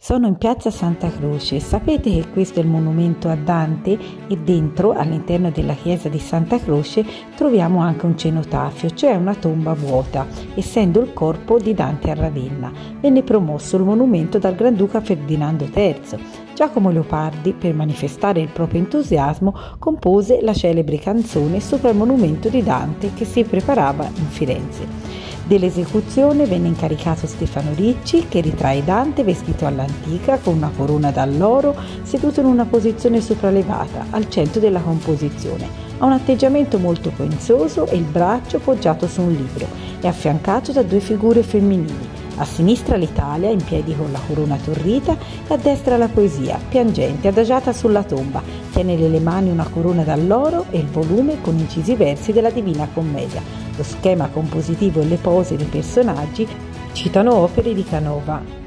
Sono in piazza Santa Croce. Sapete che questo è il monumento a Dante e dentro, all'interno della chiesa di Santa Croce, troviamo anche un cenotafio, cioè una tomba vuota, essendo il corpo di Dante a Ravenna. Venne promosso il monumento dal Granduca Ferdinando III. Giacomo Leopardi, per manifestare il proprio entusiasmo, compose la celebre canzone sopra il monumento di Dante che si preparava in Firenze. Dell'esecuzione venne incaricato Stefano Ricci, che ritrae Dante vestito all'antica con una corona d'alloro, seduto in una posizione sopraelevata al centro della composizione. Ha un atteggiamento molto pensoso e il braccio poggiato su un libro. È affiancato da due figure femminili. A sinistra l'Italia, in piedi con la corona torrita, e a destra la poesia, piangente, adagiata sulla tomba. Tiene nelle mani una corona d'alloro e il volume con incisi versi della Divina Commedia. Lo schema compositivo e le pose dei personaggi citano opere di Canova.